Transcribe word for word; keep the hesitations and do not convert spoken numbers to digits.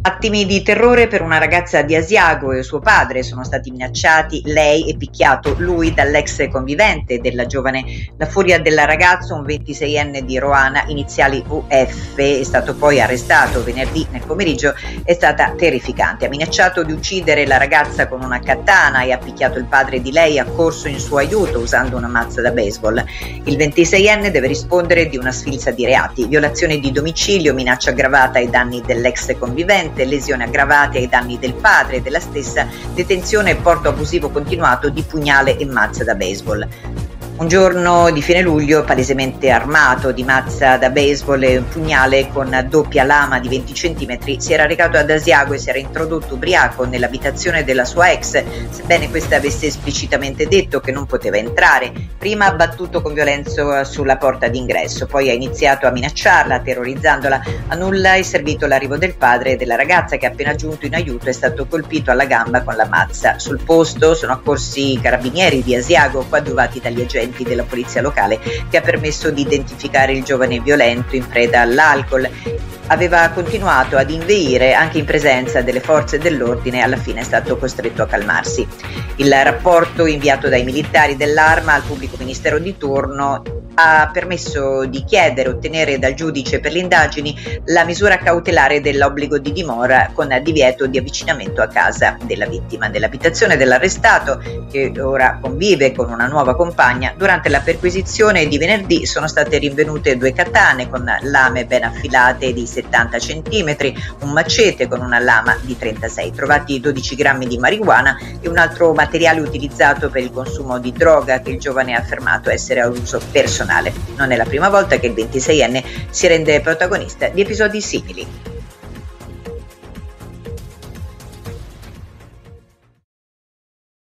Attimi di terrore per una ragazza di Asiago e suo padre. Sono stati minacciati lei e picchiato lui dall'ex convivente della giovane. La furia del ragazzo, un ventiseienne di Roana, iniziali V F, è stato poi arrestato venerdì nel pomeriggio, è stata terrificante. Ha minacciato di uccidere la ragazza con una katana e ha picchiato il padre di lei, ha corso in suo aiuto usando una mazza da baseball. Il ventiseienne deve rispondere di una sfilza di reati: violazione di domicilio, minaccia aggravata ai danni dell'ex convivente, lesioni aggravate ai danni del padre della stessa, detenzione e porto abusivo continuato di pugnale e mazza da baseball. Un giorno di fine luglio, palesemente armato di mazza da baseball e un pugnale con doppia lama di venti centimetri, si era recato ad Asiago e si era introdotto ubriaco nell'abitazione della sua ex, sebbene questa avesse esplicitamente detto che non poteva entrare. Prima ha battuto con violenza sulla porta d'ingresso, poi ha iniziato a minacciarla, terrorizzandola. A nulla è servito l'arrivo del padre della ragazza, che appena giunto in aiuto è stato colpito alla gamba con la mazza. Sul posto sono accorsi i carabinieri di Asiago, coadiuvati dagli agenti della polizia locale, che ha permesso di identificare il giovane violento in preda all'alcol. Aveva continuato ad inveire anche in presenza delle forze dell'ordine e alla fine è stato costretto a calmarsi. Il rapporto inviato dai militari dell'Arma al pubblico ministero di turno ha permesso di chiedere e ottenere dal giudice per le indagini la misura cautelare dell'obbligo di dimora con divieto di avvicinamento a casa della vittima. Nell'abitazione dell'arrestato, che ora convive con una nuova compagna, durante la perquisizione di venerdì sono state rinvenute due katane con lame ben affilate di settanta centimetri, un macete con una lama di trentasei, trovati dodici grammi di marijuana e un altro materiale utilizzato per il consumo di droga che il giovane ha affermato essere a uso personale. Non è la prima volta che il ventiseienne si rende protagonista di episodi simili.